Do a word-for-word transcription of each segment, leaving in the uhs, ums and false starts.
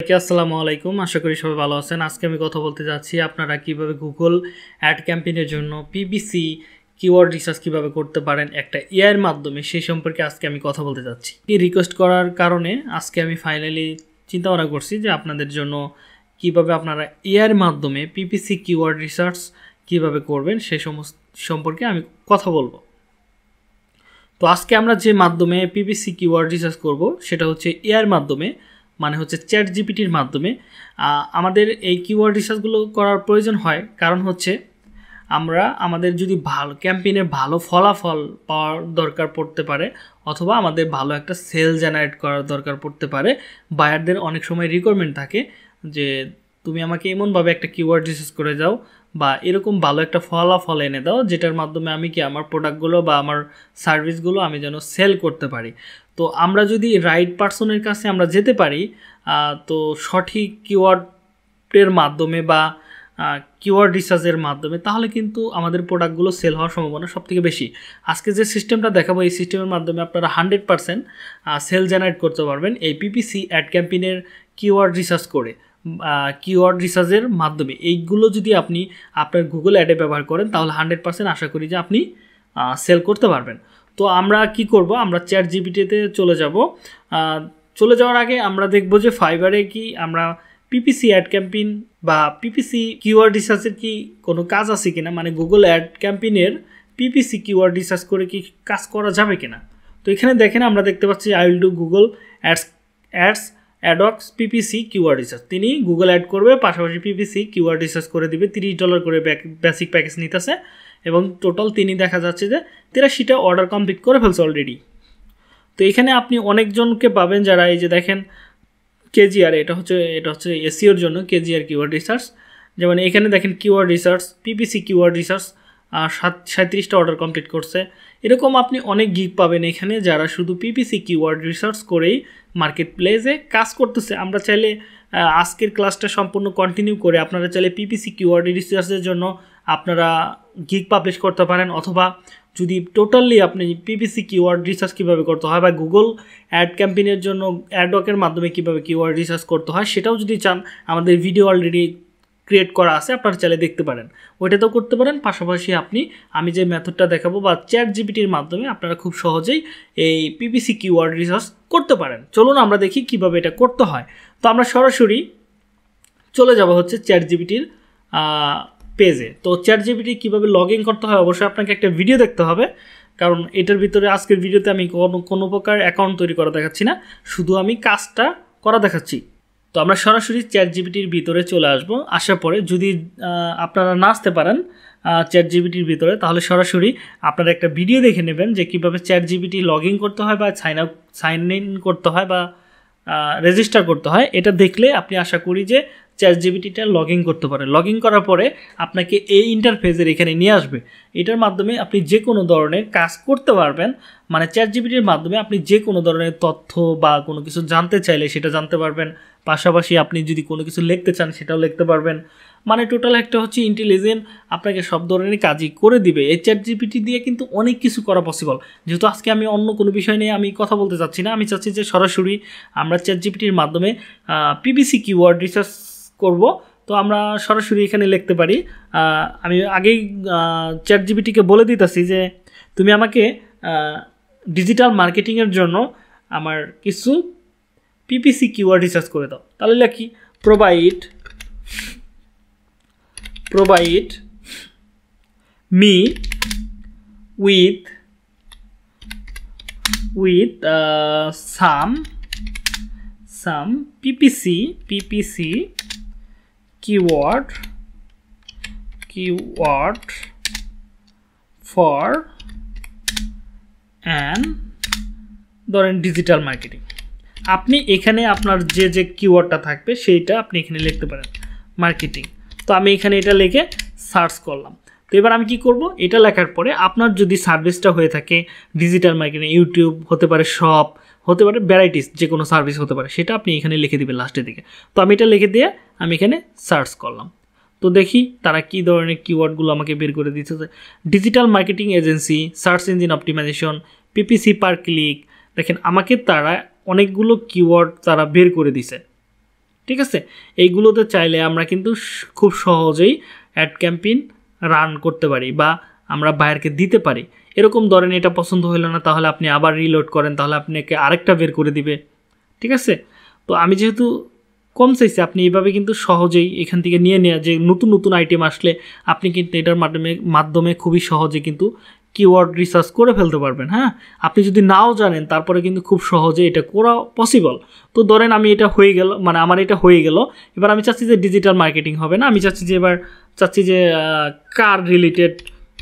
আসসালামু আলাইকুম, আশা করি সবাই ভালো আছেন। আজকে আমি কথা বলতে যাচ্ছি আপনারা কিভাবে গুগল অ্যাড ক্যাম্পেইনের জন্য পিপিসি কিওয়ার্ড রিসার্চ কিভাবে করতে পারেন একটা এআই এর মাধ্যমে, সেই সম্পর্কে আজকে আমি কথা বলতে যাচ্ছি। এই রিকোয়েস্ট করার কারণে আজকে আমি ফাইনালি চিন্তা ভাবনা করছি যে আপনাদের জন্য কিভাবে আপনারা এআই এর মাধ্যমে পিপিসি কিওয়ার্ড রিসার্চ কিভাবে করবেন সেই সমস্ত সম্পর্কে আমি কথা বলবো। তো আজকে আমরা যে মাধ্যমে পিপিসি কিওয়ার্ড রিসার্চ করব সেটা হচ্ছে এআই এর মাধ্যমে, মানে হচ্ছে চ্যাট জিপিটির মাধ্যমে। আমাদের এই কিওয়ার্ড রিসার্চগুলো করার প্রয়োজন হয় কারণ হচ্ছে আমরা আমাদের যদি ভালো ক্যাম্পেইনের ভালো ফলাফল পাওয়ার দরকার পড়তে পারে, অথবা আমাদের ভালো একটা সেল জেনারেট করার দরকার পড়তে পারে। বায়ারদের অনেক সময় রিকোয়ারমেন্ট থাকে যে তুমি আমাকে এমনভাবে একটা কিওয়ার্ড রিসার্চ করে যাও বা এরকম ভালো একটা ফলাফল এনে দাও যেটার মাধ্যমে আমি কি আমার প্রোডাক্টগুলো বা আমার সার্ভিসগুলো আমি যেন সেল করতে পারি। তো আমরা যদি রাইট পার্সনের কাছে আমরা যেতে পারি, তো সঠিক কিওয়ার্ডের মাধ্যমে বা কিওয়ার্ড রিসার্চের মাধ্যমে, তাহলে কিন্তু আমাদের প্রোডাক্টগুলো সেল হওয়ার সম্ভাবনা সবথেকে বেশি। আজকে যে সিস্টেমটা দেখাবো এই সিস্টেমের মাধ্যমে আপনারা হান্ড্রেড পারসেন্ট সেল জেনারেট করতে পারবেন এই পিপিসি অ্যাড ক্যাম্পেইনের কিওয়ার্ড রিসার্চ করে, কিওয়ার্ড রিসার্চের মাধ্যমে। এইগুলো যদি আপনি আপনার গুগল অ্যাডে ব্যবহার করেন তাহলে হান্ড্রেড পারসেন্ট আশা করি যে আপনি সেল করতে পারবেন। তো আমরা কি করব, আমরা চ্যাট জিপিটিতে চলে যাব। চলে যাওয়ার আগে আমরা দেখব যে ফাইবারে কি আমরা পিপিসি অ্যাড ক্যাম্পেইন বা পিপিসি কিওয়ার্ড রিসার্চের কি কোনো কাজ আছে কিনা, মানে গুগল অ্যাড ক্যাম্পেইনের পিপিসি কিওয়ার্ড রিসার্চ করে কি কাজ করা যাবে কিনা। তো এখানে দেখেন আমরা দেখতে পাচ্ছি I will do Google ads ads অ্যাডক্স পিপিসি কিওয়ার্ড রিসার্চ। তিনি গুগল অ্যাড করবে, পাশাপাশি পিপিসি কিওয়ার্ড রিসার্চ করে দিবে। তিরিশ ডলার করে বেসিক প্যাকেজ নিতেছে এবং টোটাল তিনি দেখা যাচ্ছে যে তিরাশিটা অর্ডার কমপ্লিট করে ফেলছে অলরেডি। তো এখানে আপনি অনেকজনকে পাবেন যারা এই যে দেখেন কেজিআর, এটা হচ্ছে এটা হচ্ছে এসিওর জন্য কেজিআর কিওয়ার্ড রিসার্চ। যেমন এখানে দেখেন keyword research PPC keyword research সাত সাঁত্রিশটা অর্ডার কমপ্লিট করছে। এরকম আপনি অনেক গিগ পাবেন এখানে যারা শুধু পিপিসি কিওয়ার্ড রিসার্চ করেই মার্কেট প্লেসে কাজ করতেছে। আমরা চাইলে আজকের ক্লাসটা সম্পূর্ণ কন্টিনিউ করে আপনারা চাইলে পিপিসি কিওয়ার্ড রিসার্চের জন্য আপনারা গিগ পাবলিশ করতে পারেন, অথবা যদি টোটালি আপনি পিপিসি কিওয়ার্ড রিসার্চ কীভাবে করতে হয় বা গুগল অ্যাড ক্যাম্পেইনের জন্য অ্যাডওয়ার্কের মাধ্যমে কীভাবে কিওয়ার্ড রিসার্চ করতে হয় সেটাও যদি চান, আমাদের ভিডিও অলরেডি ক্রিয়েট করা আছে, আপনারা চাইলে দেখতে পারেন, ওইটাতেও করতে পারেন। পাশাপাশি আপনি আমি যে মেথডটা দেখাবো বা চ্যাট জিপিটির মাধ্যমে আপনারা খুব সহজেই এই পিপিসি কিওয়ার্ড রিসার্চ করতে পারেন। চলুন আমরা দেখি কিভাবে এটা করতে হয়। তো আমরা সরাসরি চলে যাব হচ্ছে চ্যাট জিপিটির পেজে। তো চ্যাট জিপিটি কীভাবে লগ ইন করতে হয় অবশ্যই আপনাকে একটা ভিডিও দেখতে হবে, কারণ এটার ভিতরে আজকের ভিডিওতে আমি কোনো কোনো প্রকার অ্যাকাউন্ট তৈরি করা দেখাচ্ছি না, শুধু আমি কাজটা করা দেখাচ্ছি। তো আমরা সরাসরি চ্যাট জিপিটির ভিতরে চলে আসব। আসার পরে যদি আপনারা না আসতে পারেন চ্যাট জিপিটির ভিতরে, তাহলে সরাসরি আপনারা একটা ভিডিও দেখে নেবেন যে কীভাবে চ্যাট জিপিটি লগ ইন করতে হয় বা সাইন আপ সাইন ইন করতে হয় বা রেজিস্টার করতে হয়। এটা দেখলে আপনি আশা করি যে চ্যাট জিপিটিটা লগ ইন করতে পারেন। লগ ইন করার পরে আপনাকে এই ইন্টারফেসের এখানে নিয়ে আসবে। এটার মাধ্যমে আপনি যে কোনো ধরনের কাজ করতে পারবেন, মানে চ্যাট জিপিটির মাধ্যমে আপনি যে কোনো ধরনের তথ্য বা কোনো কিছু জানতে চাইলে সেটা জানতে পারবেন। পাশাপাশি আপনি যদি কোনো কিছু লিখতে চান সেটাও লিখতে পারবেন। মানে টোটাল একটা হচ্ছে ইন্টেলিজেন্ট আপনাকে সব ধরনের কাজই করে দিবে। এই চ্যাট জিপিটি দিয়ে কিন্তু অনেক কিছু করা পসিবল। যেহেতু আজকে আমি অন্য কোনো বিষয় নিয়ে আমি কথা বলতে চাচ্ছি না, আমি চাচ্ছি যে সরাসরি আমরা চ্যাট জিপিটির মাধ্যমে পিপিসি কিওয়ার্ড রিসার্চ করব। তো আমরা সরাসরি এখানে লিখতে পারি। আমি আগেই চ্যাট জিপিটিকে বলে দিতেছি যে তুমি আমাকে ডিজিটাল মার্কেটিংয়ের জন্য আমার কিছু পিপিসি কিওয়ার্ড রিসার্চ করে দাও। তাহলে লিখি provide provide me with with some some PPC PPC keyword keyword for and ধরেন ডিজিটাল মার্কেটিং। আপনি এখানে আপনার যে যে কিওয়ার্ডটা থাকবে সেইটা আপনি এখানে লিখতে পারেন মার্কেটিং। তো আমি এখানে এটা লিখে সার্চ করলাম। তো এবার আমি কি করব, এটা লেখার পরে আপনার যদি সার্ভিসটা হয়ে থাকে ডিজিটাল মার্কেটিং, ইউটিউব হতে পারে, শপ হতে পারে, ভ্যারাইটিস যে কোনো সার্ভিস হতে পারে, সেটা আপনি এখানে লিখে দিবেন লাস্টের দিকে। তো আমি এটা লিখে দিয়ে আমি এখানে সার্চ করলাম। তো দেখি তারা কী ধরনের কিওয়ার্ডগুলো আমাকে বের করে দিতেছে। Digital marketing agency, search engine optimisation, PPC per click. দেখেন আমাকে তারা অনেকগুলো কিওয়ার্ড তারা বের করে দিছে। ঠিক আছে, এইগুলোতে চাইলে আমরা কিন্তু খুব সহজেই অ্যাড ক্যাম্পেইন রান করতে পারি বা আমরা বায়ারকে দিতে পারি। এরকম ধরেন এটা পছন্দ হলো না, তাহলে আপনি আবার রিলোড করেন, তাহলে আপনাকে আরেকটা বের করে দিবে। ঠিক আছে, তো আমি যেহেতু কম চাইছি, আপনি এইভাবে কিন্তু সহজেই এখান থেকে নিয়ে নেওয়া যে নতুন নতুন আইটেম আসলে আপনি কিন্তু এটার মাধ্যমে মাধ্যমে খুবই সহজে কিন্তু কিওয়ার্ড রিসার্চ করে ফেলতে পারবেন। হ্যাঁ, আপনি যদি নাও জানেন তারপরে কিন্তু খুব সহজে এটা করা পসিবল। তো ধরেন আমি এটা হয়ে গেল, মানে আমার এটা হয়ে গেল, এবার আমি চাচ্ছি যে ডিজিটাল মার্কেটিং হবে না, আমি চাচ্ছি যে এবার চাচ্ছি যে কার রিলেটেড,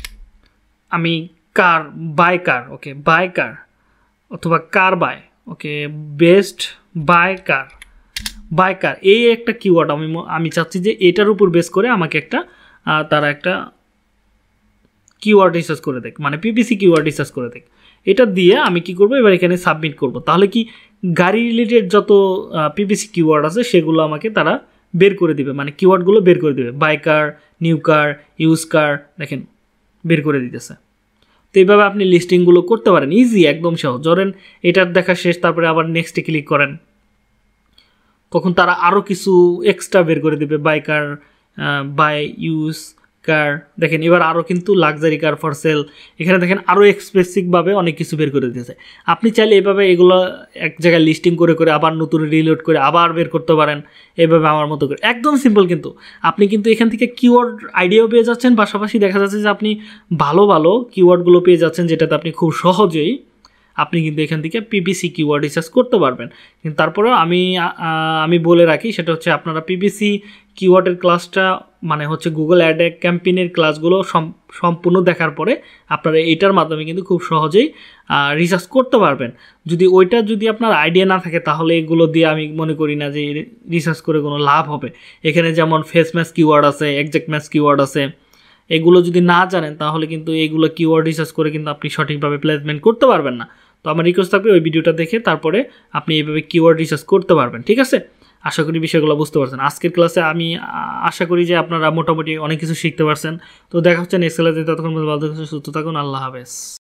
আমি কার বাই কার, ওকে বাই কার অথবা car buy, okay best buy car, buy car, এই একটা কিওয়ার্ড আমি আমি চাচ্ছি যে এটার উপর বেস করে আমাকে একটা তারা একটা কিওয়ার্ড রিসার্চ করে দেখ, মানে পিপিসি কিওয়ার্ড রিসার্চ করে দেখ। এটা দিয়ে আমি কি করব, এবার এখানে সাবমিট করব। তাহলে কি গাড়ি রিলেটেড যত পিপিসি কিওয়ার্ড আছে সেগুলো আমাকে তারা বের করে দিবে, মানে কিওয়ার্ডগুলো বের করে দিবে, buy car, new car, use car, দেখেন বের করে দিতেছে। তো এইভাবে আপনি লিস্টিংগুলো করতে পারেন, ইজি, একদম সহজ। ধরেন এটার দেখা শেষ, তারপরে আবার নেক্সটে ক্লিক করেন, তখন তারা আরও কিছু এক্সট্রা বের করে দেবে, buy car, buy use car, দেখেন এবার আরও কিন্তু লাক্সারি কার ফর সেল, এখানে দেখেন আরও এক্সপ্রেসিভভাবে অনেক কিছু বের করে দিয়েছে। আপনি চাইলে এভাবে এগুলো এক জায়গায় লিস্টিং করে করে আবার নতুন রিলোড করে আবার বের করতে পারেন, এভাবে আমার মতো করে, একদম সিম্পল। কিন্তু আপনি কিন্তু এখান থেকে কিওয়ার্ড আইডিয়াও পেয়ে যাচ্ছেন, পাশাপাশি দেখা যাচ্ছে যে আপনি ভালো ভালো কিওয়ার্ডগুলো পেয়ে যাচ্ছেন, যেটাতে আপনি খুব সহজেই আপনি কিন্তু এখান থেকে পিপিসি কিওয়ার্ড রিসার্চ করতে পারবেন। কিন্তু তারপরেও আমি আমি বলে রাখি, সেটা হচ্ছে আপনারা পিপিসি কিওয়ার্ডের ক্লাসটা, মানে হচ্ছে গুগল অ্যাড ক্যাম্পেইনের ক্লাসগুলো সম্পূর্ণ দেখার পরে আপনারা এটার মাধ্যমে কিন্তু খুব সহজেই রিসার্চ করতে পারবেন। যদি ওইটা যদি আপনার আইডিয়া না থাকে, তাহলে এগুলো দিয়ে আমি মনে করি না যে রিসার্চ করে কোনো লাভ হবে। এখানে যেমন ফেস ম্যাচ কিওয়ার্ড আছে, এক্সাক্ট ম্যাচ কিওয়ার্ড আছে, এগুলো যদি না জানেন তাহলে কিন্তু এইগুলো কিওয়ার্ড রিসার্চ করে কিন্তু আপনি সঠিকভাবে প্লেসমেন্ট করতে পারবেন না। তো আমার রিকোয়েস্ট থাকবে ওই ভিডিওটা দেখে তারপরে আপনি এইভাবে কিওয়ার্ড রিসার্চ করতে পারবেন। ঠিক আছে, আশা করি বিষয়গুলো বুঝতে পারছেন। আজকের ক্লাসে আমি আশা করি যে আপনারা মোটামুটি অনেক কিছু শিখতে পারছেন। তো দেখা হচ্ছে নেক্সট ক্লাসে, ততক্ষণ ভালো থাকুন, সুস্থ থাকুন, আল্লাহ হাফেজ।